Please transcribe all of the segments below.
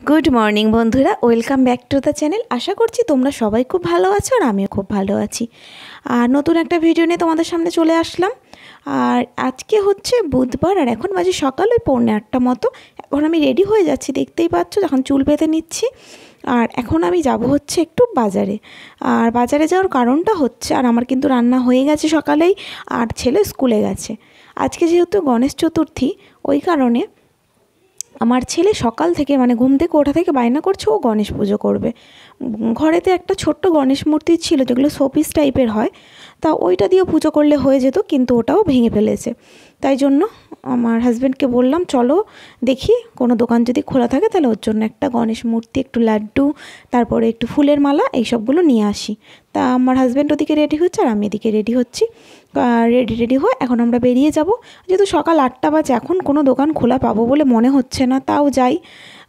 Good morning বন্ধুরা, welcome back to the channel. আশা করছি তোমরা সবাই খুব ভালো আছো আর আমিও খুব ভালো আছি। আর নতুন একটা ভিডিও নিয়ে তোমাদের সামনে চলে আসলাম। আর আজকে হচ্ছে বুধবার আর এখন বাজে সকাল ওই 8:45 মতো। এখন আমি রেডি হয়ে যাচ্ছি, দেখতেই পাচ্ছ, যখন চুল বেঁধে নিচ্ছি। আর এখন আমি যাব হচ্ছে একটু বাজারে। আর বাজারে যাওয়ার কারণটা হচ্ছে, আর আমার কিন্তু রান্না হয়ে গেছে সকালেই, আর ছেলে স্কুলে গেছে। আজকে যেহেতু গণেশ চতুর্থী, ওই কারণে আমার ছেলে সকাল থেকে ঘুম থেকে ওঠা থেকে বায়না করছে ও গণেশ পুজো করবে। ঘরেতে একটা ছোট্ট গণেশ মূর্তি ছিল, যেগুলো শোপিস টাইপের হয়, তা ওইটা দিয়েও পুজো করলে হয়ে যেত, কিন্তু ওটাও ভেঙে ফেলেছে। তাই জন্য আমার হাজব্যান্ডকে বললাম, চলো দেখি কোনো দোকান যদি খোলা থাকে তাহলে ওর জন্য একটা গণেশ মূর্তি, একটু লাড্ডু, তারপরে একটু ফুলের মালা, এইসবগুলো নিয়ে আসি। তা আমার হাজব্যান্ড ওদিকে রেডি হচ্ছে আর আমি এদিকে রেডি হচ্ছি। রেডি হয়ে এখন আমরা বেরিয়ে যাব। যেহেতু সকাল 8টা বাজে, এখন কোনো দোকান খোলা পাবো বলে মনে হচ্ছে না, তাও যাই,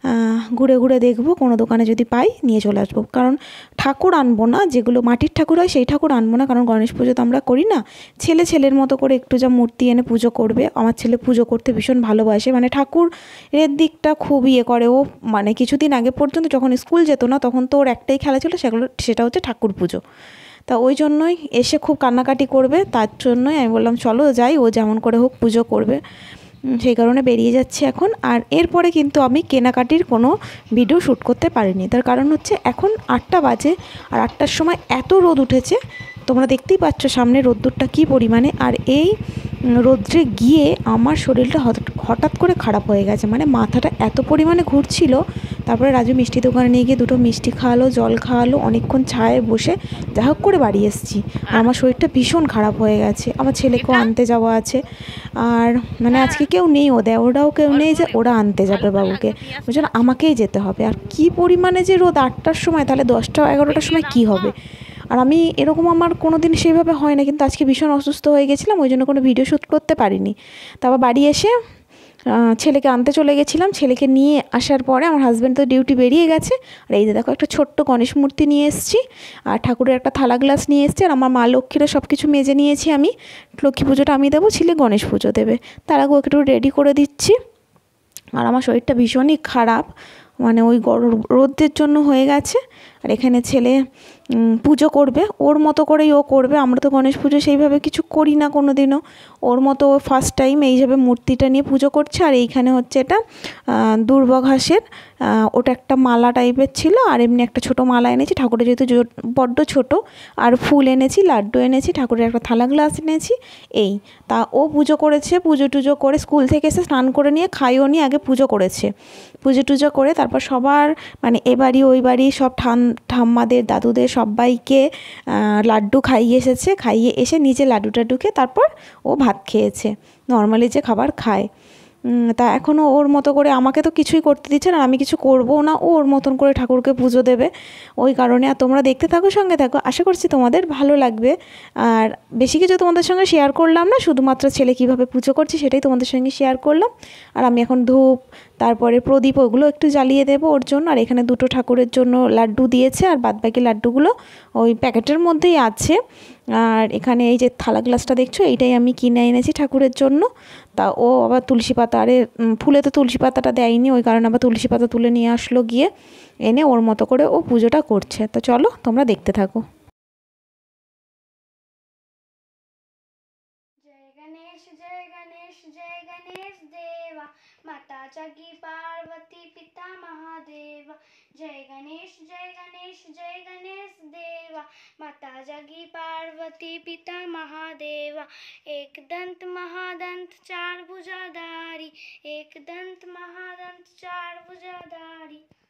ঘুরে ঘুরে দেখবো, কোনো দোকানে যদি পাই নিয়ে চলে আসবো। কারণ ঠাকুর আনবো না, যেগুলো মাটির ঠাকুর হয় সেই ঠাকুর আনবো না, কারণ গণেশ পুজো তো আমরা করি না। ছেলের মতো করে একটু যা মূর্তি এনে পুজো করবে। আমার ছেলে পুজো করতে ভীষণ ভালোবাসে, ঠাকুরের দিকটা খুব করে ও। কিছুদিন আগে পর্যন্ত যখন স্কুল যেত না, তখন তো ওর একটাই খেলা ছিল, সেটা হচ্ছে ঠাকুর পুজো। তা ওই জন্যই এসে খুব কান্নাকাটি করবে, তার জন্যই আমি বললাম চলো যাই, ও যেমন করে হোক পুজো করবে। সেই কারণে বেরিয়ে যাচ্ছি এখন। আর এরপরে কিন্তু আমি কেনাকাটির কোনো ভিডিও শ্যুট করতে পারিনি, তার কারণ হচ্ছে এখন 8টা বাজে, আর 8টার সময় এত রোদ উঠেছে, তোমরা দেখতেই পাচ্ছ সামনে রোদ্দুরটা কী পরিমাণে। আর এই রোদ্রে গিয়ে আমার শরীরটা হঠাৎ করে খারাপ হয়ে গেছে, মাথাটা এত পরিমাণে ঘুরছিল। তারপরে রাজু মিষ্টি দোকানে নিয়ে গিয়ে দুটো মিষ্টি খাওয়ালো, জল খাওয়ালো, অনেকক্ষণ ছায়ায় বসে যা হোক করে বাড়ি এসেছি। আর আমার শরীরটা ভীষণ খারাপ হয়ে গেছে। আমার ছেলেকেও আনতে যাওয়া আছে, আর আজকে কেউ নেই, ওরাও কেউ নেই যে ওরা আনতে যাবে বাবুকে, ওই জন্য আমাকেই যেতে হবে। আর কি পরিমাণে যে রোদ 8টার সময়, তাহলে 10টা 11টার সময় কি হবে। আর আমি এরকম আমার কোনো দিন সেইভাবে হয় না, কিন্তু আজকে ভীষণ অসুস্থ হয়ে গেছিলাম, ওই জন্য কোনো ভিডিও শ্যুট করতে পারিনি। তারপর বাড়ি এসে ছেলেকে আনতে চলে গেছিলাম। ছেলেকে নিয়ে আসার পরে আমার হাজব্যান্ড তো ডিউটি বেরিয়ে গেছে। আর এই যে দেখো, একটা ছোট্ট গণেশ মূর্তি নিয়ে এসেছি, আর ঠাকুরের একটা থালা গ্লাস নিয়ে এসেছি। আর আমার মা লক্ষ্মীরা সব কিছু মেজে নিয়েছি আমি। লক্ষ্মী পুজোটা আমি দেবো, ছেলে গণেশ পুজো দেবে, তার আগে ওকে একটু রেডি করে দিচ্ছি। আর আমার শরীরটা ভীষণই খারাপ, ওই রোদের জন্য হয়ে গেছে। আর এখানে ছেলে পুজো করবে, ওর মতো করেই ও করবে। আমরা তো গণেশ পুজো সেইভাবে কিছু করি না কোনো দিনও, ওর মতো ও ফার্স্ট টাইম এইভাবে মূর্তিটা নিয়ে পুজো করছে। আর এইখানে হচ্ছে এটা দুর্ব ঘাসের, ওটা একটা মালা টাইপের ছিল, আর এমনি একটা ছোটো মালা এনেছি ঠাকুরের, যেহেতু বড্ড ছোট। আর ফুল এনেছি, লাড্ডু এনেছি, ঠাকুরের একটা থালা গ্লাস এনেছি। এই তা ও পুজো করেছে, পুজো টুজো করে স্কুল থেকে এসে স্নান করে নিয়ে খাইও নিয়ে আগে পুজো করেছে। পুজো টুজো করে তারপর সবার এ বাড়ি ওই বাড়ি সব ঠাম্মাদের দাদুদের সবাইকে লাড্ডু খাইয়ে এসেছে, খাইয়ে এসে নিজে লাড্ডুটা ঢুকে তারপর ও ভাত খেয়েছে, নর্মালি যে খাবার খায়। তা এখনও ওর মতো করে, আমাকে তো কিছুই করতে দিচ্ছে না, আমি কিছু করবও না, ও ওর মতন করে ঠাকুরকে পুজো দেবে। ওই কারণে আর তোমরা দেখতে থাকো, সঙ্গে থাকো, আশা করছি তোমাদের ভালো লাগবে। আর বেশি কিছু তোমাদের সঙ্গে শেয়ার করলাম না, শুধুমাত্র ছেলে কীভাবে পুজো করছে সেটাই তোমাদের সঙ্গে শেয়ার করলাম। আর আমি এখন ধূপ, তারপরে প্রদীপ, ওগুলো একটু জ্বালিয়ে দেবো ওর জন্য। আর এখানে দুটো ঠাকুরের জন্য লাড্ডু দিয়েছে, আর বাদবাকি লাড্ডুগুলো ওই প্যাকেটের মধ্যেই আছে। আর এখানে এই যে থালা গ্লাসটা দেখছো, এইটাই আমি কিনে এনেছি ঠাকুরের জন্য। তা ও আবার তুলসী পাতা, ফুলে তো তুলসী পাতাটা দেয়নি, ওই কারণে আবার তুলসী পাতা তুলে নিয়ে আসলো গিয়ে, এনে ওর মতো করে ও পুজোটা করছে। তো চলো তোমরা দেখতে থাকো। जय गणेश जय गणेश देवा, माता जागी पार्वती पिता महादेवा। जय गणेश जय गणेश जय गणेश देवा, माता जागी पार्वती पिता महादेवा। एक दंत महादंत चार भुजाधारी, एक दंत महादंत चार भुजाधारी।